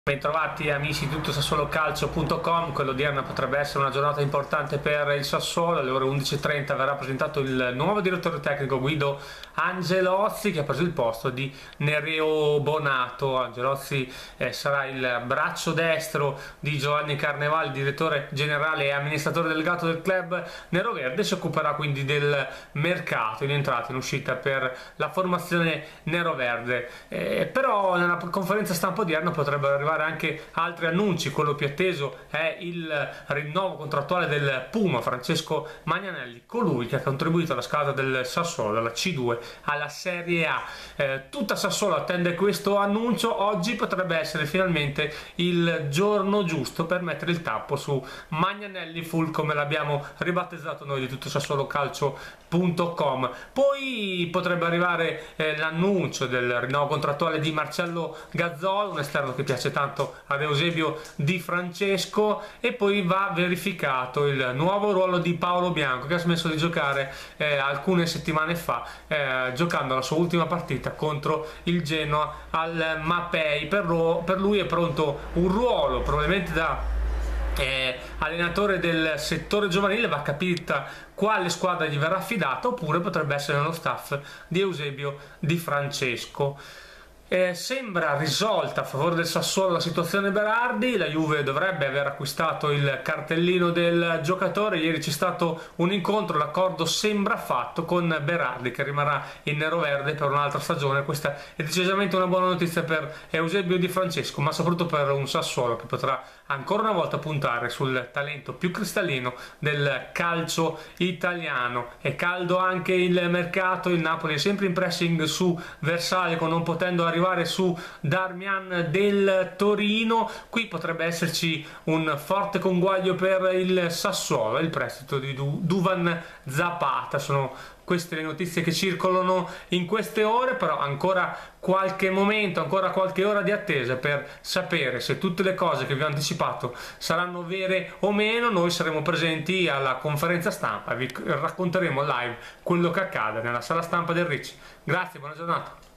Bentrovati amici di tuttosassuolocalcio.com. Quello odierna potrebbe essere una giornata importante per il Sassuolo. Alle ore 11:30 verrà presentato il nuovo direttore tecnico Guido Angelozzi, che ha preso il posto di Nereo Bonato. Angelozzi sarà il braccio destro di Giovanni Carnevali, direttore generale e amministratore delegato del club neroverde. Si occuperà quindi del mercato in entrata e in uscita per la formazione neroverde. Però nella conferenza stampa odierna potrebbero arrivare anche altri annunci. Quello più atteso è il rinnovo contrattuale del Puma Francesco Magnanelli, colui che ha contribuito alla scalata del Sassuolo dalla C2 alla Serie A. Tutta Sassuolo attende questo annuncio. Oggi potrebbe essere finalmente il giorno giusto per mettere il tappo su Magnanelli Full, come l'abbiamo ribattezzato noi di tuttosassuolocalcio.com. Poi potrebbe arrivare l'annuncio del rinnovo contrattuale di Marcello Gazzolo, un esterno che piace tanto ad Eusebio Di Francesco, e poi va verificato il nuovo ruolo di Paolo Bianco, che ha smesso di giocare alcune settimane fa, giocando la sua ultima partita contro il Genoa al Mapei. Per lui è pronto un ruolo probabilmente da allenatore del settore giovanile. Va capita quale squadra gli verrà affidata, oppure potrebbe essere nello staff di Eusebio Di Francesco. Sembra risolta a favore del Sassuolo la situazione Berardi. La Juve dovrebbe aver acquistato il cartellino del giocatore. Ieri c'è stato un incontro, l'accordo sembra fatto con Berardi, che rimarrà in neroverde per un'altra stagione. Questa è decisamente una buona notizia per Eusebio Di Francesco, ma soprattutto per un Sassuolo che potrà ancora una volta puntare sul talento più cristallino del calcio italiano. È caldo anche il mercato. Il Napoli è sempre in pressing su Versalico, non potendo arrivare su Darmian del Torino. Qui potrebbe esserci un forte conguaglio per il Sassuolo, il prestito di Duvan Zapata. Sono queste le notizie che circolano in queste ore, però ancora qualche momento, ancora qualche ora di attesa per sapere se tutte le cose che vi ho anticipato saranno vere o meno. Noi saremo presenti alla conferenza stampa e vi racconteremo live quello che accade nella sala stampa del Ricci. Grazie, buona giornata.